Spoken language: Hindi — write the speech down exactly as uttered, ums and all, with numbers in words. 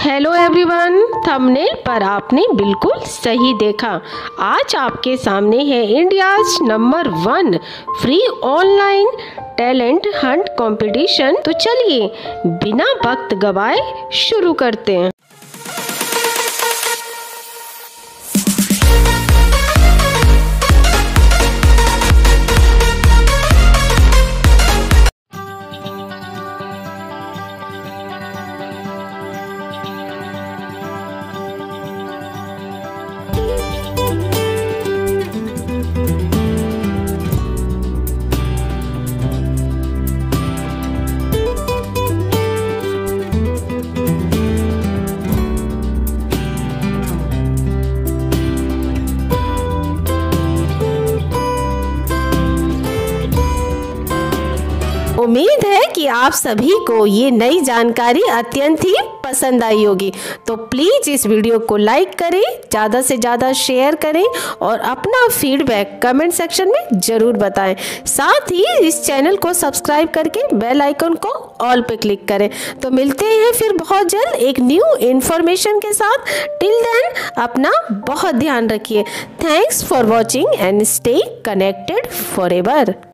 हेलो एवरीवन, थंबनेल पर आपने बिल्कुल सही देखा। आज आपके सामने है India's number one free online talent hunt competition. तो चलिए बिना वक्त गवाए शुरू करते हैं। उम्मीद है कि आप सभी को ये नई जानकारी अत्यंत ही पसंद आई होगी। तो प्लीज़ इस वीडियो को लाइक करें, ज़्यादा से ज़्यादा शेयर करें और अपना फीडबैक कमेंट सेक्शन में ज़रूर बताएं। साथ ही इस चैनल को सब्सक्राइब करके बेल आइकन को ऑल पे क्लिक करें। तो मिलते हैं फिर बहुत जल्द एक न्यू इन्फॉर्मेशन के साथ। टिल देन अपना बहुत ध्यान रखिए। Thanks for watching and stay connected forever.